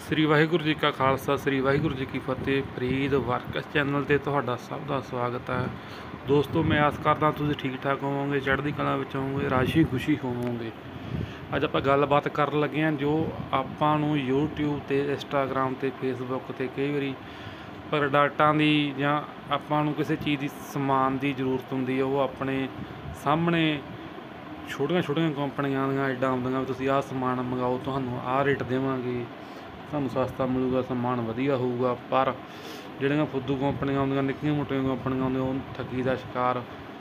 श्री वाहिगुरू जी का खालसा श्री वाहिगुरू जी की फतेह। Farid workers channel ਤੇ ਤੁਹਾਡਾ ਸਭ ਦਾ ਸਵਾਗਤ ਹੈ। ਦੋਸਤੋ ਮੈਂ ਆਸ ਕਰਦਾ ਤੁਸੀਂ ਠੀਕ ਠਾਕ ਹੋਵੋਗੇ, ਚੜ੍ਹਦੀ ਕਲਾ ਵਿੱਚ ਹੋਵੋਗੇ, ਰਾਜੀ ਖੁਸ਼ੀ ਹੋਵੋਗੇ। ਅੱਜ ਆਪਾਂ ਗੱਲਬਾਤ ਕਰਨ ਲੱਗੇ ਹਾਂ ਜੋ ਆਪਾਂ ਨੂੰ YouTube ਤੇ Instagram ਤੇ Facebook ਤੇ ਕਈ ਵਾਰੀ ਪ੍ਰੋਡਕਟਾਂ ਦੀ ਜਾਂ ਆਪਾਂ ਨੂੰ ਕਿਸੇ ਚੀਜ਼ ਦੀ ਸਮਾਨ ਦੀ ਜ਼ਰੂਰਤ ਹੁੰਦੀ ਹੈ, ਉਹ ਆਪਣੇ ਸਾਹਮਣੇ ਛੋਟੀਆਂ ਛੋਟੀਆਂ ਕੰਪਨੀਆਂ ਦੀਆਂ ਐਡਾਂ ਆਉਂਦੀਆਂ ਵੀ ਤੁਸੀਂ ਆਹ ਸਮਾਨ ਮੰਗਾਓ, ਤੁਹਾਨੂੰ ਆਹ ਰੇਟ ਦੇਵਾਂਗੇ, ਤੁਹਾਨੂੰ ਸਸਤਾ ਮਿਲੂਗਾ, ਸਮਾਨ ਵਧੀਆ ਹੋਊਗਾ। ਪਰ ਜਿਹੜੀਆਂ ਫੁੱਦੂ ਕੰਪਨੀਆਂ ਆਉਂਦੀਆਂ, ਨਿੱਕੀਆਂ ਮੋਟੀਆਂ ਕੰਪਨੀਆਂ ਆਉਂਦੀਆਂ, ਉਹ ਠੱਗੀ ਦਾ ਸ਼ਿਕਾਰ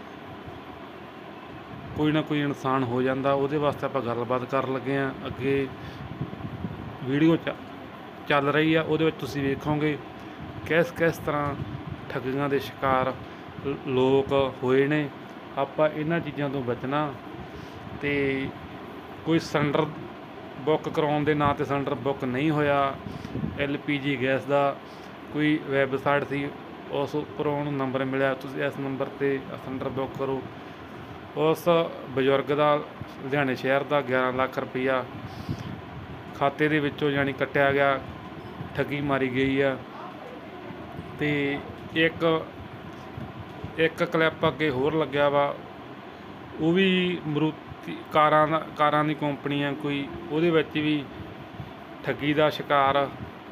ਕੋਈ ਨਾ ਕੋਈ ਇਨਸਾਨ ਹੋ ਜਾਂਦਾ। ਉਹਦੇ ਵਾਸਤੇ ਆਪਾਂ ਗੱਲਬਾਤ ਕਰਨ ਲੱਗੇ ਹਾਂ। ਅੱਗੇ ਵੀਡੀਓ ਚੱਲ ਰਹੀ ਆ, ਉਹਦੇ ਵਿੱਚ ਤੁਸੀਂ ਵੇਖੋਗੇ ਕਿਸ ਤਰ੍ਹਾਂ ਠੱਗੀਆਂ ਦੇ ਸ਼ਿਕਾਰ ਲੋਕ ਹੋਏ ਨੇ। ਆਪਾਂ ਇਹਨਾਂ ਚੀਜ਼ਾਂ ਤੋਂ ਬਚਣਾ। ਅਤੇ ਕੋਈ ਸਿਲੰਡਰ ਬੁੱਕ ਕਰਾਉਣ ਦੇ ਨਾਂ 'ਤੇ ਸਿਲੰਡਰ ਬੁੱਕ ਨਹੀਂ ਹੋਇਆ, LPG ਗੈਸ ਦਾ ਕੋਈ ਵੈਬਸਾਈਟ ਸੀ, ਉਸ ਉੱਪਰੋਂ ਉਹਨੂੰ ਨੰਬਰ ਮਿਲਿਆ, ਤੁਸੀਂ ਇਸ ਨੰਬਰ 'ਤੇ ਸਿਲੰਡਰ ਬੁੱਕ ਕਰੋ। ਉਸ ਬਜ਼ੁਰਗ ਦਾ ਲੁਧਿਆਣੇ ਸ਼ਹਿਰ ਦਾ 11 ਲੱਖ ਰੁਪਈਆ ਖਾਤੇ ਦੇ ਵਿੱਚੋਂ ਯਾਨੀ ਕੱਟਿਆ ਗਿਆ, ਠੱਗੀ ਮਾਰੀ ਗਈ ਆ। ਅਤੇ ਇੱਕ ਕਲਿੱਪ ਅੱਗੇ ਹੋਰ ਲੱਗਿਆ ਵਾ, ਉਹ ਵੀ ਕਾਰਾਂ ਦੀ ਕੰਪਨੀ ਆ ਕੋਈ, ਉਹਦੇ ਵਿੱਚ ਵੀ ਠੱਗੀ ਦਾ ਸ਼ਿਕਾਰ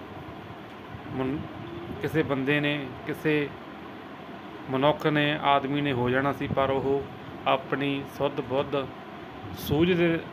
ਕਿਸੇ ਬੰਦੇ ਨੇ, ਕਿਸੇ ਮਨੁੱਖ ਨੇ, ਆਦਮੀ ਨੇ ਹੋ ਜਾਣਾ ਸੀ। ਪਰ ਉਹ ਆਪਣੀ ਸੁੱਧ ਬੁੱਧ ਸੂਝ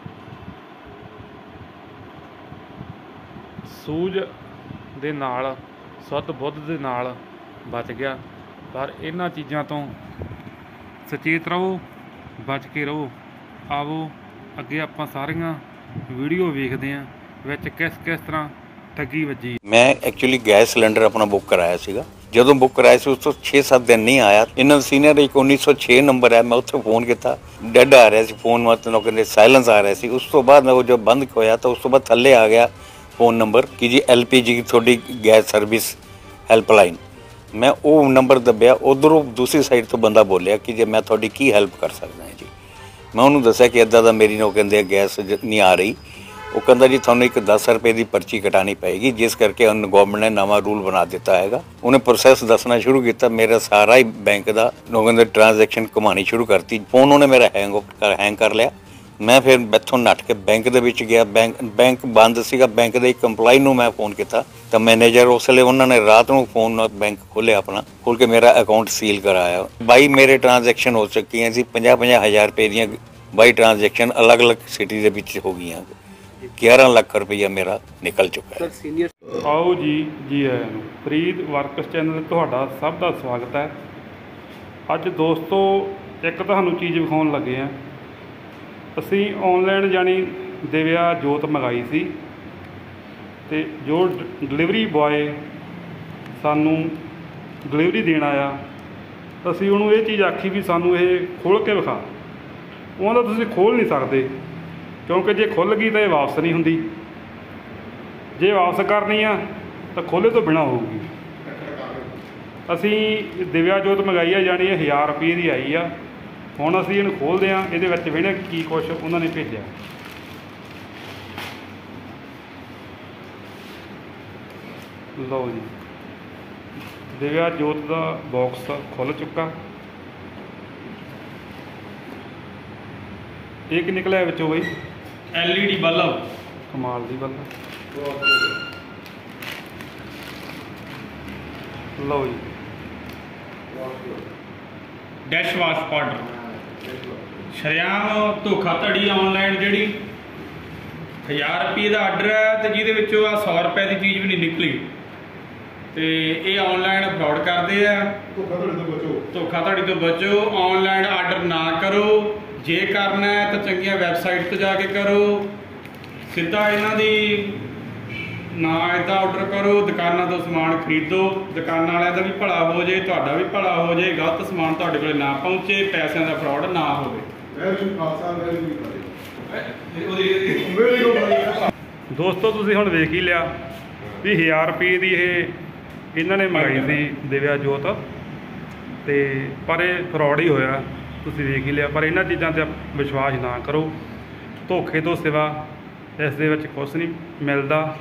ਦੇ ਨਾਲ, ਸੁੱਧ ਬੁੱਧ ਦੇ ਨਾਲ ਬਚ ਗਿਆ। ਪਰ ਇਹਨਾਂ ਚੀਜ਼ਾਂ ਤੋਂ ਸੁਚੇਤ ਰਹੋ, ਬਚ ਕੇ ਰਹੋ। ਆਵੋ ਅੱਗੇ ਆਪਾਂ ਸਾਰੀਆਂ ਵੀਡੀਓ ਵੇਖਦੇ ਹਾਂ ਵਿੱਚ ਕਿਸ ਤਰ੍ਹਾਂ ਠੱਗੀ ਵੱਜੀ। ਮੈਂ ਐਕਚੁਅਲੀ ਗੈਸ ਸਿਲੰਡਰ ਆਪਣਾ ਬੁੱਕ ਕਰਾਇਆ ਸੀਗਾ। ਜਦੋਂ ਬੁੱਕ ਕਰਾਇਆ ਸੀ ਉਸ ਤੋਂ 6-7 ਦਿਨ ਨਹੀਂ ਆਇਆ। ਇਹਨਾਂ ਦਾ ਸੀਨੀਅਰ ਇੱਕ 1906 ਨੰਬਰ ਹੈ, ਮੈਂ ਉੱਥੇ ਫੋਨ ਕੀਤਾ, ਡੈਡ ਆ ਰਿਹਾ ਸੀ ਫੋਨ, ਮਤਲਬ ਕਹਿੰਦੇ ਸਾਇਲੈਂਸ ਆ ਰਿਹਾ ਸੀ। ਉਸ ਤੋਂ ਬਾਅਦ ਉਹ ਜਦ ਬੰਦ ਹੋਇਆ ਤਾਂ ਉਸ ਤੋਂ ਬਾਅਦ ਥੱਲੇ ਆ ਗਿਆ ਫੋਨ ਨੰਬਰ ਕਿ ਜੀ LPG ਤੁਹਾਡੀ ਗੈਸ ਸਰਵਿਸ ਹੈਲਪਲਾਈਨ। ਮੈਂ ਉਹ ਨੰਬਰ ਦੱਬਿਆ, ਉੱਧਰੋਂ ਦੂਸਰੀ ਸਾਈਡ ਤੋਂ ਬੰਦਾ ਬੋਲਿਆ ਕਿ ਜੇ ਮੈਂ ਤੁਹਾਡੀ ਕੀ ਹੈਲਪ ਕਰ ਸਕਦਾ ਹਾਂ ਜੀ। ਮੈਂ ਉਹਨੂੰ ਦੱਸਿਆ ਕਿ ਇੱਦਾਂ ਦਾ ਮੇਰੀ ਉਹ ਕਹਿੰਦੇ ਗੈਸ ਨਹੀਂ ਆ ਰਹੀ। ਉਹ ਕਹਿੰਦਾ ਜੀ ਤੁਹਾਨੂੰ ਇੱਕ 10 ਰੁਪਏ ਦੀ ਪਰਚੀ ਕਟਾਉਣੀ ਪਏਗੀ, ਜਿਸ ਕਰਕੇ ਹੁਣ ਗੌਰਮੈਂਟ ਨੇ ਨਵਾਂ ਰੂਲ ਬਣਾ ਦਿੱਤਾ ਹੈਗਾ। ਉਹਨੇ ਪ੍ਰੋਸੈਸ ਦੱਸਣਾ ਸ਼ੁਰੂ ਕੀਤਾ, ਮੇਰਾ ਸਾਰਾ ਹੀ ਬੈਂਕ ਦਾ ਉਹ ਕਹਿੰਦੇ ਟ੍ਰਾਂਜੈਕਸ਼ਨ ਘੁਮਾਉਣੀ ਸ਼ੁਰੂ ਕਰਤੀ। ਫੋਨ ਉਹਨੇ ਮੇਰਾ ਹੈਂਗ ਕਰ ਲਿਆ। ਮੈਂ ਫਿਰ ਇੱਥੋਂ ਨੱਠ ਕੇ ਬੈਂਕ ਦੇ ਵਿੱਚ ਗਿਆ। ਬੈਂਕ ਬੰਦ ਸੀਗਾ। ਬੈਂਕ ਦੇ ਇੱਕ ਇੰਪਲਾਈ ਨੂੰ ਮੈਂ ਫੋਨ ਕੀਤਾ ਤਾਂ ਮੈਨੇਜਰ ਉਸ ਵੇਲੇ ਉਹਨਾਂ ਨੇ ਰਾਤ ਨੂੰ ਫੋਨ ਬੈਂਕ ਖੋਲ੍ਹਿਆ, ਆਪਣਾ ਖੋਲ੍ਹ ਕੇ ਮੇਰਾ ਅਕਾਊਂਟ ਸੀਲ ਕਰਾਇਆ। 22 ਮੇਰੇ ਟ੍ਰਾਂਜੈਕਸ਼ਨ ਹੋ ਚੁੱਕੀਆਂ ਸੀ, 50-50 ਹਜ਼ਾਰ ਰੁਪਏ ਦੀਆਂ 22 ਟ੍ਰਾਂਜੈਕਸ਼ਨ ਅਲੱਗ-ਅਲੱਗ ਸਿਟੀ ਦੇ ਵਿੱਚ ਹੋ ਗਈਆਂ। 11 ਲੱਖ ਰੁਪਈਆ ਮੇਰਾ ਨਿਕਲ ਚੁੱਕਾ ਹੈ। ਆਓ ਜੀ ਆਇਆਂ ਨੂੰ ਫਰੀਦ ਵਰਕਸ ਚੈਨਲ 'ਤੇ ਤੁਹਾਡਾ ਸਭ ਦਾ ਸਵਾਗਤ ਹੈ। ਅੱਜ ਦੋਸਤੋ ਇੱਕ ਤੁਹਾਨੂੰ ਚੀਜ਼ ਵਿਖਾਉਣ ਲੱਗੇ ਹਾਂ। ਅਸੀਂ ਔਨਲਾਈਨ ਯਾਨੀ ਦਿਵਿਆ ਜੋਤ ਮੰਗਾਈ ਸੀ, ਅਤੇ ਜੋ ਡਿਲੀਵਰੀ ਬੋਏ ਸਾਨੂੰ ਡਿਲੀਵਰੀ ਦੇਣ ਆਇਆ, ਅਸੀਂ ਉਹਨੂੰ ਇਹ ਚੀਜ਼ ਆਖੀ ਵੀ ਸਾਨੂੰ ਇਹ ਖੋਲ੍ਹ ਕੇ ਵਿਖਾ। ਉਹਦਾ ਤੁਸੀਂ ਖੋਲ੍ਹ ਨਹੀਂ ਸਕਦੇ, ਕਿਉਂਕਿ ਜੇ ਖੁੱਲ੍ਹ ਗਈ ਤਾਂ ਇਹ ਵਾਪਸ ਨਹੀਂ ਹੁੰਦੀ। ਜੇ ਵਾਪਸ ਕਰਨੀ ਆ ਤਾਂ ਖੋਲ੍ਹੇ ਤੋਂ ਬਿਨਾਂ ਹੋਊਗੀ। ਅਸੀਂ ਦਿਵਿਆ ਜੋਤ ਮੰਗਾਈ ਆ, ਜਾਣੀ ਇਹ 1000 ਰੁਪਏ ਦੀ ਆਈ ਆ। ਹੁਣ ਅਸੀਂ ਇਹਨੂੰ ਖੋਲ੍ਹਦੇ ਹਾਂ, ਇਹਦੇ ਵਿੱਚ ਵੇਖਦੇ ਕੀ ਕੁਛ ਉਹਨਾਂ ਨੇ ਭੇਜਿਆ। ਲਓ ਜੀ, ਦਿਵਿਆ ਜੋਤ ਦਾ ਬਾਕਸ ਖੁੱਲ੍ਹ ਚੁੱਕਾ। ਇਹ ਕੀ ਨਿਕਲਿਆ ਵਿੱਚੋਂ ਬਈ? LED ਬੱਲਬ, ਕਮਾਲ ਦੀ ਬੱਲਬ। ਲਓ ਜੀ, ਡੈਸ਼ ਵਾਸ਼ ਪਾਊਡਰ। ਸ਼ਰੇਆਮ ਧੋਖਾਧੜੀ ਔਨਲਾਈਨ ਜਿਹੜੀ 1000 ਰੁਪਏ ਦਾ ਆਰਡਰ ਹੈ ਅਤੇ ਜਿਹਦੇ ਵਿੱਚੋਂ ਆ 100 ਰੁਪਏ ਦੀ ਚੀਜ਼ ਵੀ ਨਹੀਂ ਨਿਕਲੀ। ਅਤੇ ਇਹ ਔਨਲਾਈਨ ਫਰਾਡ ਕਰਦੇ ਆ। ਧੋਖਾਧੜੀ ਤੋਂ ਬਚੋ। ਔਨਲਾਈਨ ਆਰਡਰ ਨਾ ਕਰੋ। ਜੇ ਕਰਨਾ ਹੈ ਤਾਂ ਚੰਗੀਆਂ ਵੈਬਸਾਈਟ 'ਤੇ ਜਾ ਕੇ ਕਰੋ। ਸਿੱਧਾ ਇਹਨਾਂ ਦੀ ਨਾ ਇੱਦਾਂ ਆਰਡਰ ਕਰੋ। ਦੁਕਾਨਾਂ ਤੋਂ ਸਮਾਨ ਖਰੀਦੋ, ਦੁਕਾਨਾਂ ਵਾਲਿਆਂ ਦਾ ਵੀ ਭਲਾ ਹੋ ਜੇ, ਤੁਹਾਡਾ ਵੀ ਭਲਾ ਹੋ ਜੇ, ਗਲਤ ਸਮਾਨ ਤੁਹਾਡੇ ਕੋਲ ਨਾ ਪਹੁੰਚੇ, ਪੈਸਿਆਂ ਦਾ ਫਰਾਡ ਨਾ ਹੋਵੇ। ਦੋਸਤੋ ਤੁਸੀਂ ਹੁਣ ਵੇਖ ਹੀ ਲਿਆ ਵੀ 1000 ਰੁਪਏ ਦੀ ਇਹਨਾਂ ਨੇ ਮੰਗਾਈ ਸੀ ਦਿਵਿਆ ਜੋਤ, ਅਤੇ ਪਰ ਇਹ ਫਰਾਡ ਹੀ ਹੋਇਆ। ਤੁਸੀਂ ਵੇਖ ਹੀ ਲਿਆ। ਪਰ ਇਹਨਾਂ ਚੀਜ਼ਾਂ 'ਤੇ ਵਿਸ਼ਵਾਸ ਨਾ ਕਰੋ। ਧੋਖੇ ਤੋਂ ਸਿਵਾ ਇਸ ਦੇ ਵਿੱਚ ਕੁਛ ਨਹੀਂ ਮਿਲਦਾ।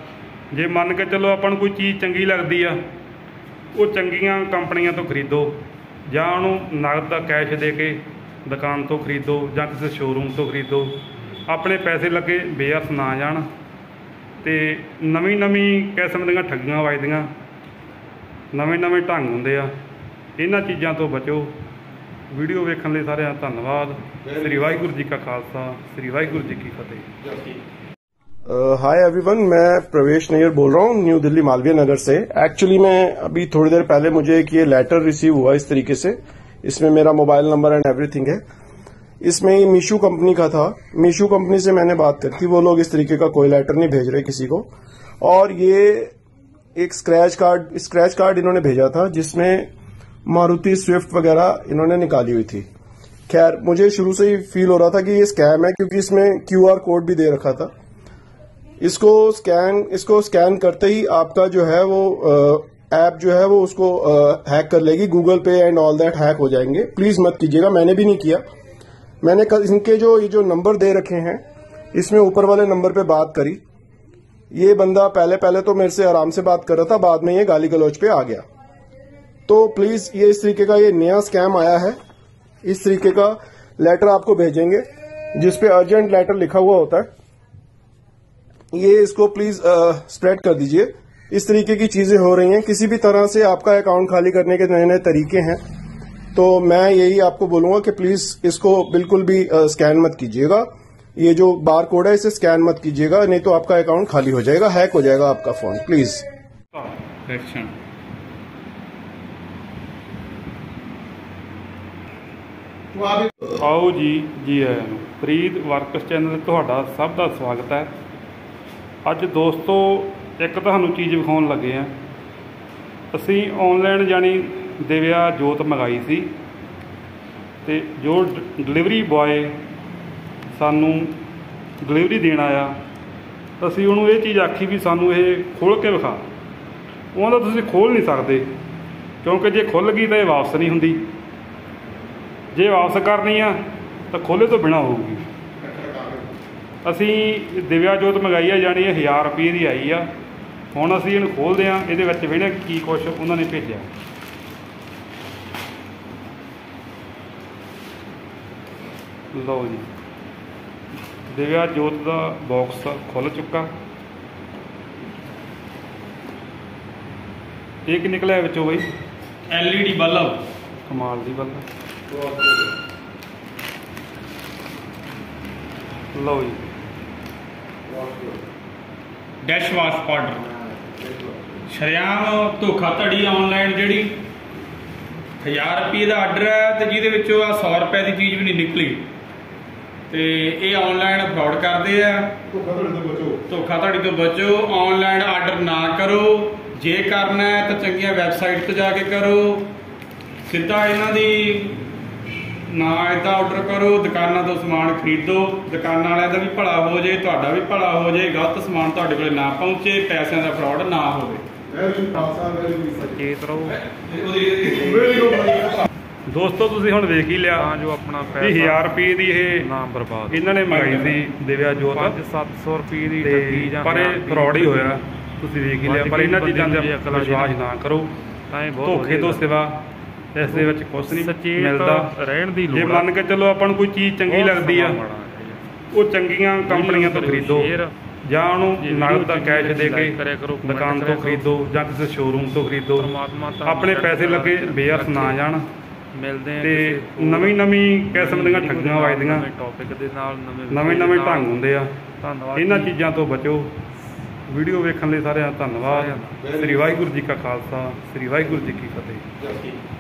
ਜੇ ਮੰਨ ਕੇ ਚੱਲੋ ਆਪਾਂ ਨੂੰ ਕੋਈ ਚੀਜ਼ ਚੰਗੀ ਲੱਗਦੀ ਆ, ਉਹ ਚੰਗੀਆਂ ਕੰਪਨੀਆਂ ਤੋਂ ਖਰੀਦੋ, ਜਾਂ ਉਹਨੂੰ ਨਗਦ ਦਾ ਕੈਸ਼ ਦੇ ਕੇ ਦੁਕਾਨ ਤੋਂ ਖਰੀਦੋ ਜਾਂ ਕਿਸੇ ਸ਼ੋਰੂਮ ਤੋਂ ਖਰੀਦੋ। ਆਪਣੇ ਪੈਸੇ ਲੱਗੇ ਬੇਅਰਥ ਨਾ ਜਾਣ। ਤੇ ਨਵੀਂ ਕਿਸਮ ਦੀਆਂ ਠੱਗੀਆਂ ਵੱਜਦੀਆਂ, ਨਵੇਂ ਢੰਗ ਹੁੰਦੇ ਆ, ਇਹਨਾਂ ਚੀਜ਼ਾਂ ਤੋਂ ਬਚੋ। ਵੀਡੀਓ ਵੇਖਣ ਲਈ ਸਾਰਿਆਂ ਦਾ ਧੰਨਵਾਦ। ਸ੍ਰੀ ਵਾਹਿਗੁਰੂ जी का खालसा, श्री वाहिगुरु जी की फतेह। हाय एवरीवन, मैं प्रवेश नैयर बोल रहा हूँ न्यू दिल्ली मालवीय नगर से। एक्चुअली मैं अभी थोड़ी देर पहले मुझे एक ये लेटर रिसीव हुआ इस तरीके से, इसमें मेरा मोबाइल नंबर एंड एवरीथिंग है। इसमें ये मीशू कंपनी का था। मीशू कंपनी से मैंने बात करी थी, वो लोग इस तरीके का कोई लेटर नहीं भेज रहे किसी को। और ये एक स्क्रैच कार्ड इन्होंने भेजा था जिसमें मारुति स्विफ्ट वगैरह इन्होंने निकाली हुई थी। खैर, मुझे शुरू से ही फील हो रहा था कि ये स्कैम है, क्योंकि इसमें QR कोड भी दे रखा था। इसको स्कैन करते ही आपका जो है वो ऐप जो है वो उसको हैक कर लेगी। गूगल पे एंड ऑल दैट हैक हो जाएंगे। प्लीज मत कीजिएगा, मैंने भी नहीं किया। मैंने इनके जो नंबर दे रखे हैं, इसमें ऊपर वाले नंबर पे बात करी। ये बंदा पहले तो मेरे से आराम से बात कर रहा था, बाद में ये गाली गलौज पे आ गया। तो प्लीज, ये इस तरीके का ये नया स्कैम आया है। इस तरीके का लेटर आपको भेजेंगे जिसपे अर्जेंट लेटर लिखा हुआ होता है। ये इसको प्लीज स्प्रेड कर दीजिए। इस तरीके की चीजें हो रही हैं। किसी भी तरह से आपका अकाउंट खाली करने के नए तरीके हैं, तो मैं यही आपको बोलूंगा कि प्लीज इसको बिल्कुल भी स्कैन मत कीजिएगा। ये जो बार कोड है इसे स्कैन मत कीजिएगा, नहीं तो आपका अकाउंट खाली हो जाएगा, हैक हो जाएगा आपका फोन। प्लीज। आओ जी आया ਨੂੰ ਪ੍ਰੀਤ ਵਰਕਸ ਚੈਨਲ ਤੁਹਾਡਾ ਸਭ ਦਾ ਸਵਾਗਤ ਹੈ। ਅੱਜ ਦੋਸਤੋ ਇੱਕ ਤੁਹਾਨੂੰ ਚੀਜ਼ ਵਿਖਾਉਣ ਲੱਗੇ ਆ। ਅਸੀਂ ਆਨਲਾਈਨ ਜਾਣੀ ਦਿਵਿਆ ਜੋਤ ਮੰਗਾਈ ਸੀ, ਤੇ ਜੋ ਡਿਲੀਵਰੀ ਬॉय ਸਾਨੂੰ ਡਿਲੀਵਰੀ ਦੇਣ ਆਇਆ, ਅਸੀਂ ਉਹਨੂੰ ਇਹ ਚੀਜ਼ ਆਖੀ ਵੀ ਸਾਨੂੰ ਇਹ ਖੋਲ੍ਹ ਕੇ ਵਿਖਾ। ਉਹਦਾ ਤੁਸੀਂ ਖੋਲ੍ਹ ਨਹੀਂ ਸਕਦੇ, ਕਿਉਂਕਿ ਜੇ ਖੁੱਲ੍ਹ ਗਈ ਤਾਂ ਇਹ ਵਾਪਸ ਨਹੀਂ ਹੁੰਦੀ। ਜੇ ਵਾਪਸ ਕਰਨੀ ਆ ਤਾਂ ਖੋਲ੍ਹੇ ਤੋਂ ਬਿਨਾਂ ਹੋਊਗੀ। ਅਸੀਂ ਦਿਵਿਆ ਜੋਤ ਮੰਗਾਈ ਆ, ਜਾਣੀ ਇਹ 1000 ਰੁਪਏ ਦੀ ਆਈ ਆ। ਹੁਣ ਅਸੀਂ ਇਹਨੂੰ ਖੋਲ੍ਹਦੇ ਹਾਂ, ਇਹਦੇ ਵਿੱਚ ਵੇਖਦੇ ਕੀ ਕੁਛ ਉਹਨਾਂ ਨੇ ਭੇਜਿਆ। ਲਓ ਜੀ, ਦਿਵਿਆ ਜੋਤ ਦਾ ਬਾਕਸ ਖੁੱਲ੍ਹ ਚੁੱਕਾ। ਇਹ ਕੀ ਨਿਕਲਿਆ ਵਿੱਚੋਂ ਬਈ? LED ਬਲਬ, ਕਮਾਲ ਦੀ ਬਲਬ। ਲਓ ਜੀ, ਡੈਸ਼ ਵਾਸ਼ ਪਾਊਡਰ। ਸ਼ਰੇਆਮ ਧੋਖਾਧੜੀ ਆਨਲਾਈਨ ਜਿਹੜੀ 1000 ਰੁਪਏ ਦਾ ਆਰਡਰ ਹੈ ਤੇ ਜਿਹਦੇ ਵਿੱਚੋਂ ਆ 100 ਰੁਪਏ ਦੀ ਚੀਜ਼ ਵੀ ਨਹੀਂ ਨਿਕਲੀ। ਤੇ ਇਹ ਆਨਲਾਈਨ ਫਰਾਡ ਕਰਦੇ ਆ। ਧੋਖਾਧੜੀ ਤੋਂ ਬਚੋ। ਆਨਲਾਈਨ ਆਰਡਰ ਨਾ ਕਰੋ। ਜੇ ਕਰਨਾ ਹੈ ਤਾਂ ਚੰਗੀਆਂ ਵੈਬਸਾਈਟ ਤੇ ਜਾ ਕੇ ਕਰੋ। ਸਿੱਧਾ ਇਹਨਾਂ ਦੀ ਨਾ ਇੱਦਾਂ ਆਰਡਰ ਕਰੋ। ਦੁਕਾਨਾਂ ਤੋਂ ਸਮਾਨ ਖਰੀਦੋ, ਦੁਕਾਨਾਂ ਵਾਲਿਆਂ ਦਾ ਵੀ ਭਲਾ ਹੋ ਜੇ, ਤੁਹਾਡਾ ਵੀ ਭਲਾ ਹੋ ਜੇ, ਗਲਤ ਸਮਾਨ ਤੁਹਾਡੇ ਕੋਲ ਨਾ ਪਹੁੰਚੇ, ਪੈਸਿਆਂ ਦਾ ਫਰਾਡ ਨਾ ਹੋਵੇ। ਚੇਤ ਰਹੋ ਦੋਸਤੋ। ਤੁਸੀਂ ਹੁਣ ਵੇਖ ਹੀ ਲਿਆ ਜੋ ਆਪਣਾ 1000 ਰੁਪਏ ਦੀ ਇਹ ਨਾਮ ਬਰਬਾਦ ਇਹਨਾਂ ਨੇ ਮੰਗਾਈ ਸੀ ਦਿਵਿਆ ਜੋਤ। 500-700 ਰੁਪਏ ਦੀ ਠੱਗੀ, ਜਾਂ ਪਰ ਇਹ ਫਰਾਡ ਹੀ ਹੋਇਆ। ਤੁਸੀਂ ਵੇਖ ਹੀ ਲਿਆ। ਪਰ ਇਹਨਾਂ ਚੀਜ਼ਾਂ ਤੇ ਵਿਸ਼ਵਾਸ ਨਾ ਕਰੋ। ਧੋਖੇ ਤੋਂ ਸਿਵਾ ਇਸ ਦੇ ਵਿੱਚ ਕੁਛ ਨਹੀਂ ਮਿਲਦਾ। ਰਹਿਣ ਦੀ ਜੇ ਮੰਨ ਕੇ ਚੱਲੋ ਆਪਾਂ ਨੂੰ ਕੋਈ ਚੀਜ਼ ਚੰਗੀ ਲੱਗਦੀ ਆ, ਉਹ ਚੰਗੀਆਂ ਕੰਪਨੀਆਂ ਤੋਂ ਖਰੀਦੋ, ਜਾਂ ਉਹਨੂੰ ਨਗਦ ਦਾ ਕੈਸ਼ ਦੇ ਕੇ ਦੁਕਾਨ ਤੋਂ ਖਰੀਦੋ ਜਾਂ ਕਿਸੇ ਸ਼ੋਰੂਮ ਤੋਂ ਖਰੀਦੋ। ਆਪਣੇ ਪੈਸੇ ਲੱਗੇ ਬੇਅਰਥ ਨਾ ਜਾਣ। ਤੇ ਨਵੀਂ ਕਿਸਮ ਦੀਆਂ ਠੱਗੀਆਂ ਵੱਜਦੀਆਂ, ਟੌਪਿਕ ਦੇ ਨਾਲ ਨਵੇਂ ਢੰਗ ਹੁੰਦੇ ਆ। ਇਹਨਾਂ ਚੀਜ਼ਾਂ ਤੋਂ ਬਚੋ। ਵੀਡੀਓ ਵੇਖਣ ਲਈ ਸਾਰਿਆਂ ਦਾ ਧੰਨਵਾਦ। ਸ੍ਰੀ ਵਾਹਿਗੁਰੂ ਜੀ ਕਾ ਖਾਲਸਾ, ਸ੍ਰੀ ਵਾਹਿਗੁਰੂ ਜੀ ਕੀ ਫਤਿਹ।